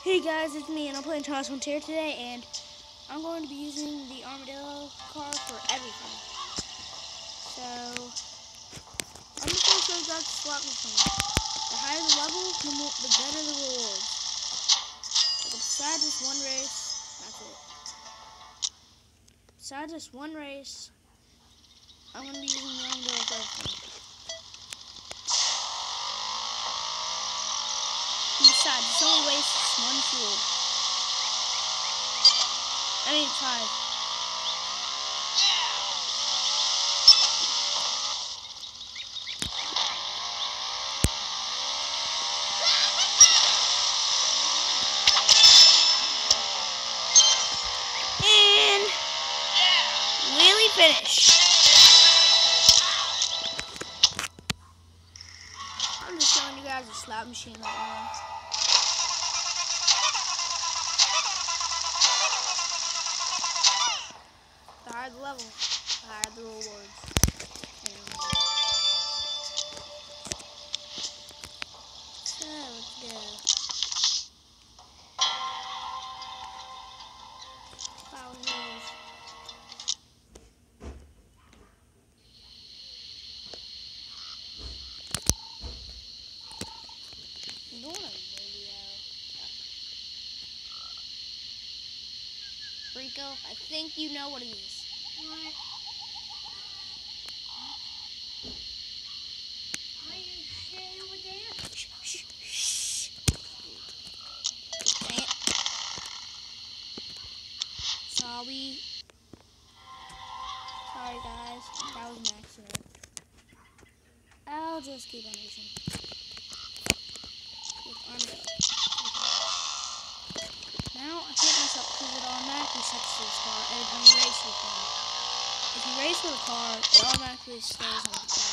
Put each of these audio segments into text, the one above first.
Hey guys, it's me and I'm playing Toss Frontier today, and I'm going to be using the Armadillo car for everything. So, I'm just going to show you guys the slot machine. The higher the level, the better the rewards. But besides this one race, that's it. Besides this one race, I'm going to be using the Armadillo for everything. And besides, it's only wastes one fuel. I mean, 5. And really finish. I'm just showing you guys the slot machine right now. The higher the level, the higher the rewards. So let's go. Power Hills. I'm doing a video. Rico, I think you know what it is. What? Are you saying over there? Shh, shh, shh. Dang it. Sorry. Sorry guys, that was an accident. I'll just keep on racing. With Armadillo. Now I hit myself because it automatically sets to this car every time you race with one. If you race with a car, it automatically stays on the car.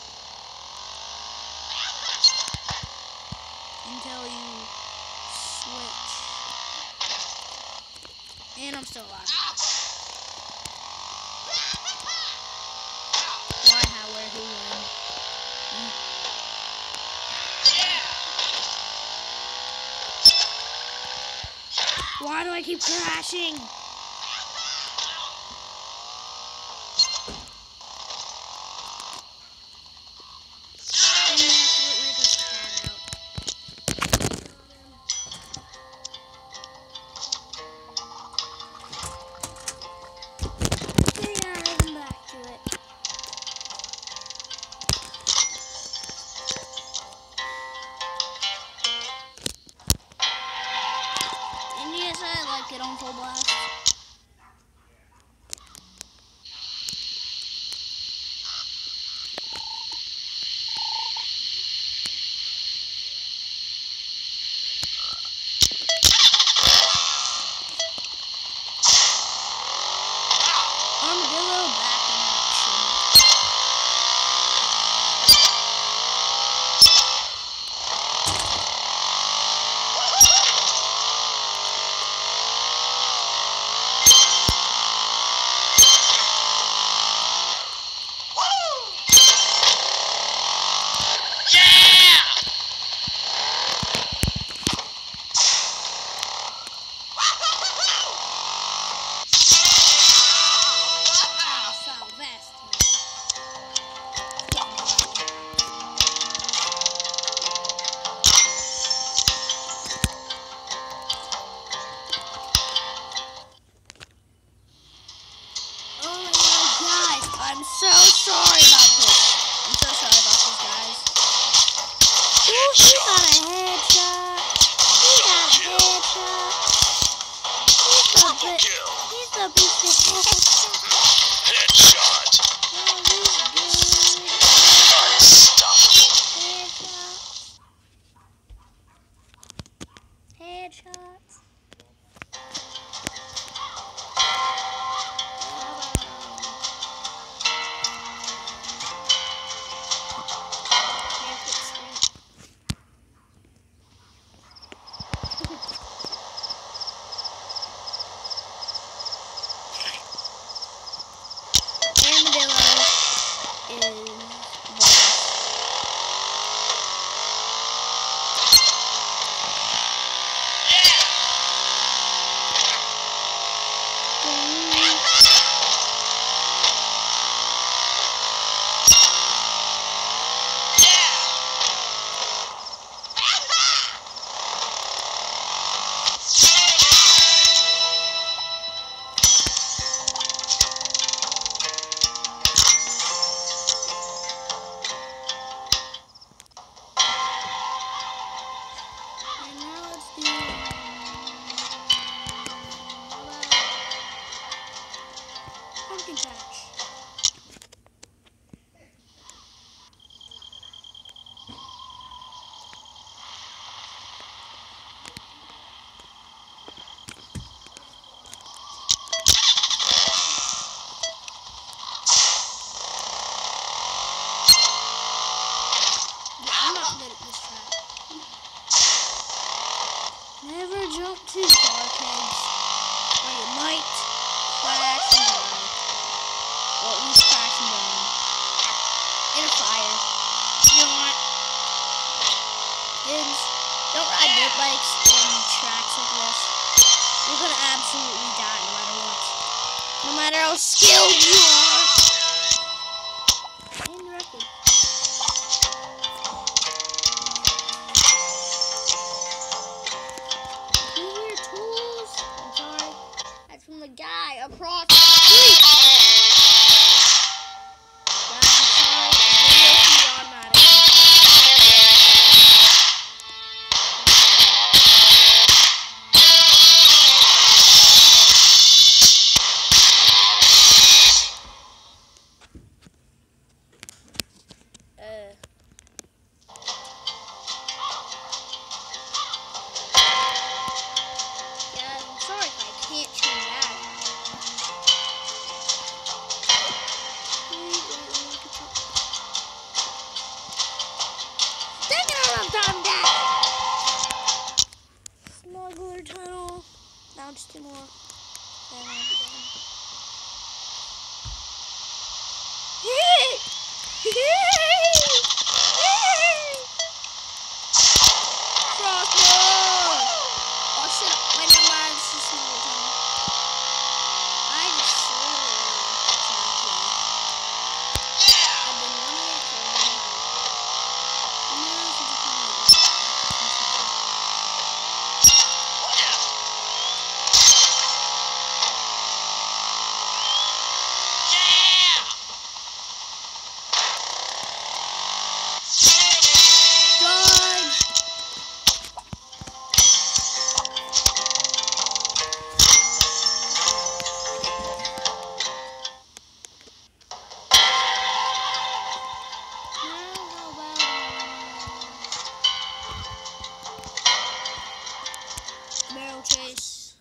Until you switch. And I'm still alive. Why, how, where, who, when? Why do I keep crashing? And we have to let Rico's cat out. Yeah, I'm back to it. And yes, I like it on full blast. Armadillo back in action. I'm so sorry about this. I'm so sorry about this, guys. Ooh, he got a headshot. He got a headshot. He's the beast of Headshot. Oh, he's good. Unstoppable. Headshots. Armadillo is boss. jump too far, kids, or you might crash and die. Or at least crash and burn. In a fire. You know what? Kids, don't ride dirt bikes in tracks like this. You're gonna absolutely die no matter what. No matter how skilled you are. And record. From the guy across the street. Guys, I'm sorry, video can be automatic. Guys, I'm sorry if I can't turn that out. Dang it, I'm done that. Smuggler tunnel. Now just 2 more. Then I'll be done. Crossroad! Oh shit, wait, no mind, it's just smuggler tunnel. I just saw it. I've been wanting it for a long time. And now I should just find it. Dodge! Now how about barrel chase?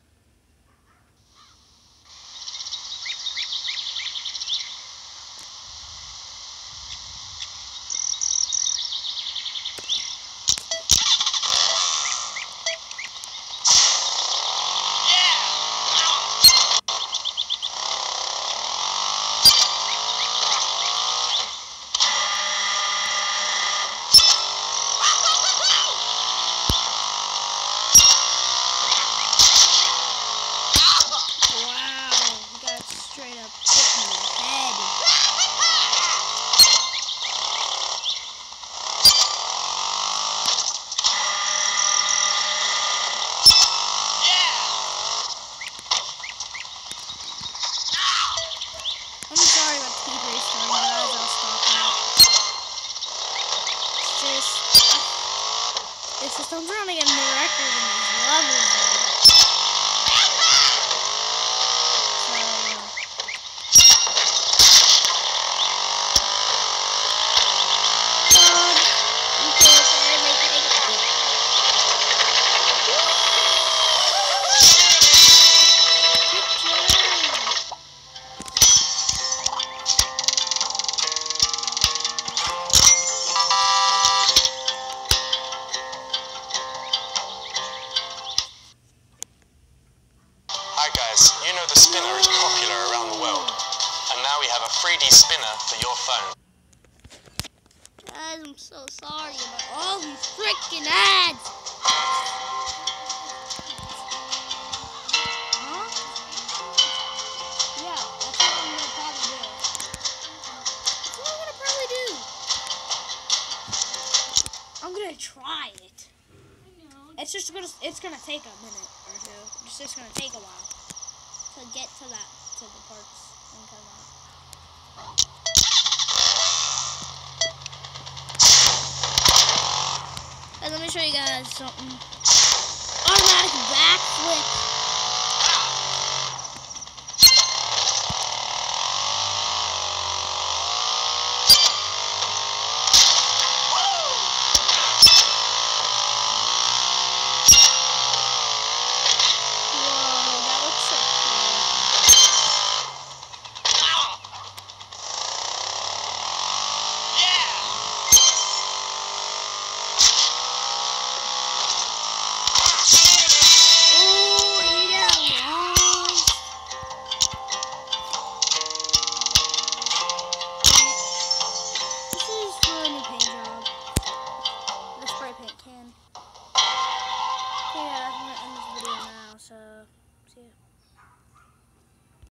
Wow, he got straight up hit in the head. I'm sorry about the speed race time, guys. I'll stop now. It's just I'm trying to get a new record in these levels. Hi guys, you know the spinner is popular around the world. And now we have a 3D spinner for your phone. Guys, I'm so sorry about all these freaking ads. Huh? Yeah, that's what I'm gonna probably do. That's what I'm gonna probably do. I'm gonna try it. It's gonna take a minute or two. It's just gonna take a while to get to the parts and come out. Guys, let me show you guys something. Automatic backflip. See ya.